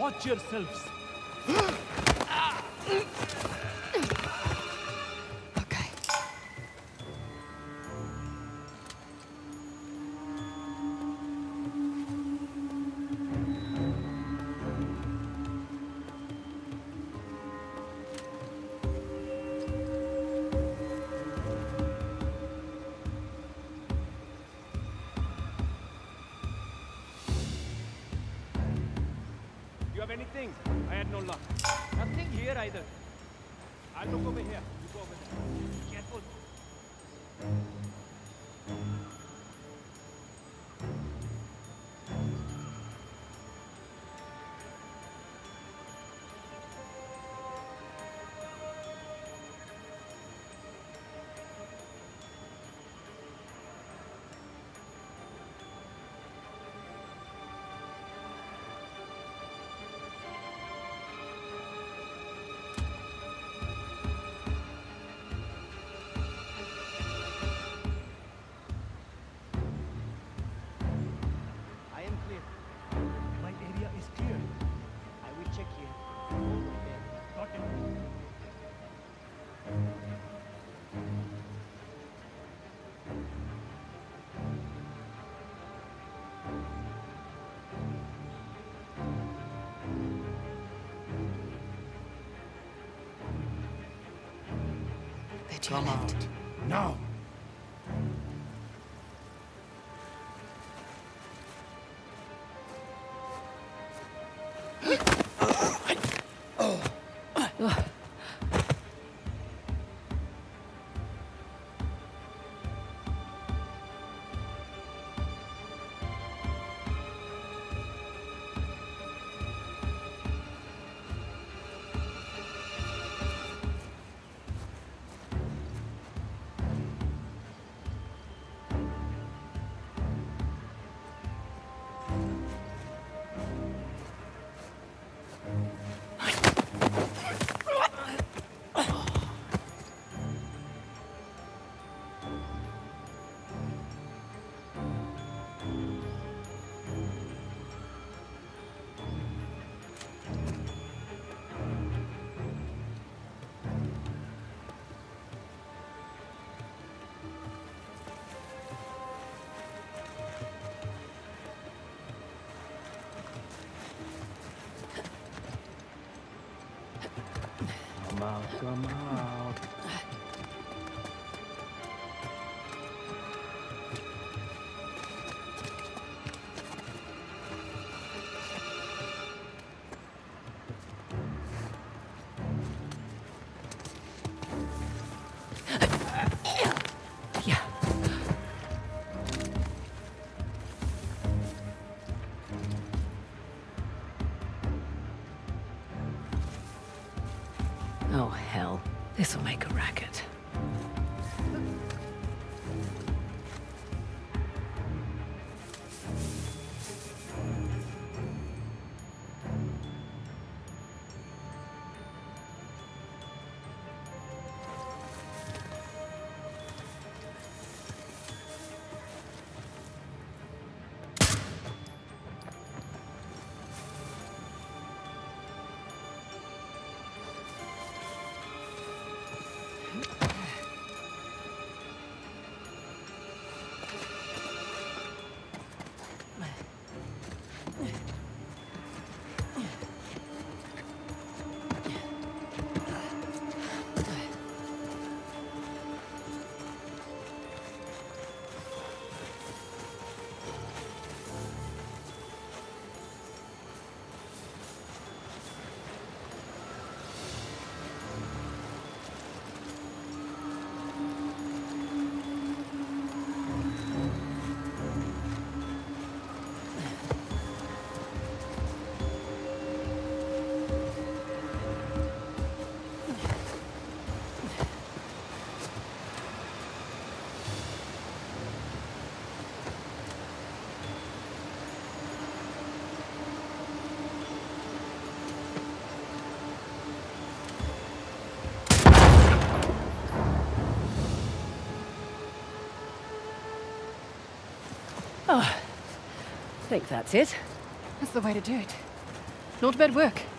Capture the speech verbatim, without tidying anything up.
Watch yourselves. Okay. You have anything? I had no luck. Nothing here either. I'll look over here. You go over there. Careful. I am clear. My area is clear. I will check here. Hold on there. Got it. They're to Come your left. out. Now! Come out, come out. Yeah. Oh, hell. This'll make a racket. Oh, I think that's it. That's the way to do it. Not bad work.